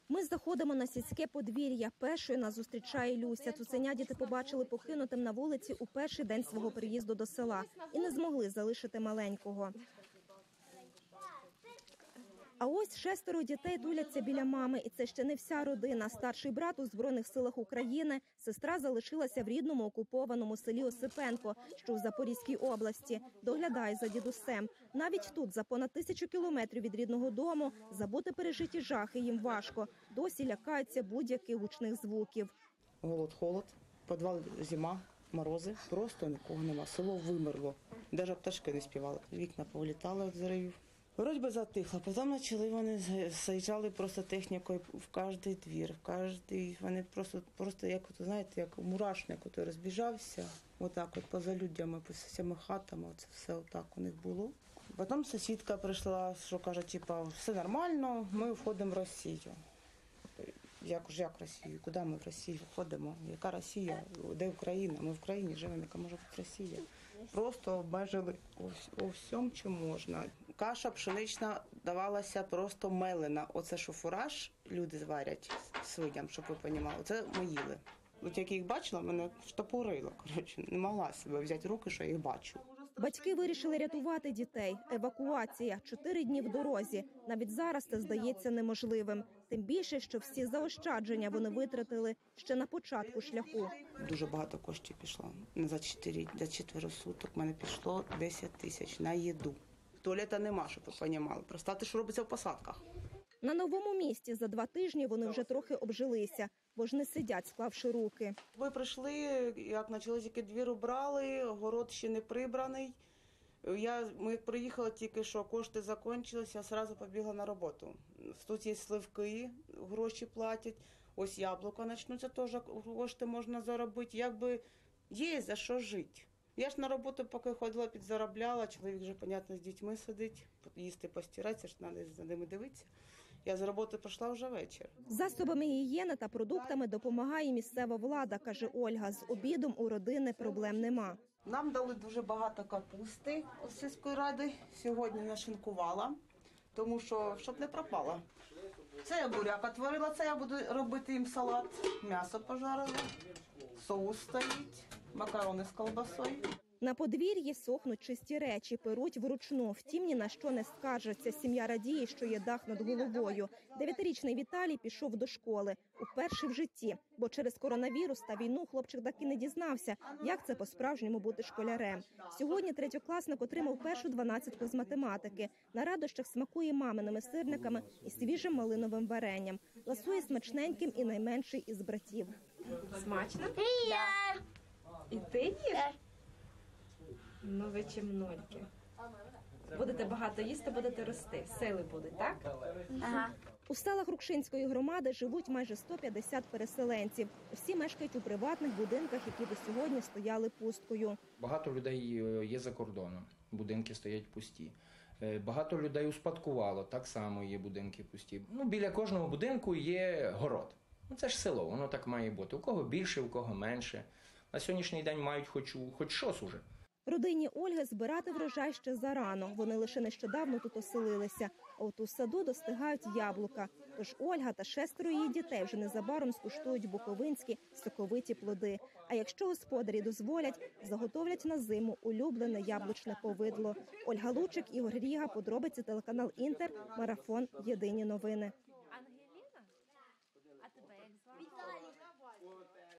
Ми заходимо на сільське подвір'я. Першою нас зустрічає Люся. Цуценя діти побачили покинутим на вулиці у перший день свого приїзду до села і не змогли залишити маленького. А ось 6 дітей туляться біля мами. І це ще не вся родина. Старший брат у Збройних силах України, сестра залишилася в рідному окупованому селі Осипенко, що в Запорізькій області. Доглядає за дідусем. Навіть тут, за понад 1000 кілометрів від рідного дому, забути пережиті жахи їм важко. Досі лякаються будь-яких гучних звуків. Голод, холод, підвал зима, морози. Просто нікого нема. Село вимерло. Навіть пташки не співали. Вікна повилітали від зривів. Вроді би затихло, потім почали вони заїжджали просто технікою в кожний двір, вони просто як, знаєте, як мурашник розбіжався, отак от поза людьми, по всіми хатами, це все отак у них було. Потім сусідка прийшла, що каже, типа, все нормально, ми входимо в Росію. Як Росію? Куди ми в Росію входимо? Яка Росія? Де Україна? Ми в країні живемо, яка може бути Росія? Просто обмежили у всьому, чому можна. Каша пшенична давалася просто мелена. Оце що фураж люди зварять свиням, щоб ви розуміли. Це ми їли. От як я їх бачила, мене штопорило. Не могла себе взяти в руки, що я їх бачу. Батьки вирішили рятувати дітей. Евакуація. 4 дні в дорозі. Навіть зараз це здається неможливим. Тим більше, що всі заощадження вони витратили ще на початку шляху. Дуже багато коштів пішло. За 4 суток в мене пішло 10 тисяч на їду. Туалета нема, щоб ви розуміли. Представте, що робиться в посадках. На новому місці за 2 тижні вони вже трохи обжилися, бо ж не сидять, склавши руки. Ми прийшли, як почали, тільки двір убрали, город ще не прибраний. Ми як приїхали тільки, що кошти закінчилися, я одразу побігла на роботу. Тут є сливки, гроші платять, ось яблука почнуться, теж кошти можна заробити. Якби є за що жити. Я ж на роботу поки ходила, підзаробляла, чоловік вже, понятно, з дітьми сидить, їсти, постиратися, ж треба за ними дивитися. Я з роботи прийшла вже вечір. Засобами гігієни та продуктами допомагає місцева влада, каже Ольга. З обідом у родини проблем нема. Нам дали дуже багато капусти з сільської ради. Сьогодні нашинкувала, тому що, щоб не пропало. Це я буряк отварила, це я буду робити їм салат. М'ясо пожарила, соус стоїть, макарони з колбасою. На подвір'ї сохнуть чисті речі, перуть вручну. Втім, ні на що не скаржаться. Сім'я радіє, що є дах над головою. 9-річний Віталій пішов до школи. Уперше в житті. Бо через коронавірус та війну хлопчик так і не дізнався, як це по-справжньому бути школярем. Сьогодні третьокласник отримав першу 12-ку з математики. На радощах смакує маминими сирниками і свіжим малиновим варенням. Ласує смачненьким і найменший із братів. Смачно? І ти їш? Ну ви чимнольки. Будете багато їсти, будете рости. Сили будуть, так? Ага. У селах Рукшинської громади живуть майже 150 переселенців. Усі мешкають у приватних будинках, які до сьогодні стояли пусткою. Багато людей є за кордоном, будинки стоять пусті. Багато людей успадкувало, так само є будинки пусті. Біля кожного будинку є город. Це ж село, воно так має бути. У кого більше, у кого менше. На сьогоднішній день мають хоч щось уже. Родині Ольги збирати врожай ще зарано. Вони лише нещодавно тут оселилися. А от у саду достигають яблука. Тож Ольга та 6 її дітей вже незабаром скуштують буковинські соковиті плоди. А якщо господарі дозволять, заготовлять на зиму улюблене яблучне повидло. Ольга Лучик, Ігор Ріга, подробиці телеканал Інтер, Марафон, Єдині новини. Ангеліна? А тебе як звати?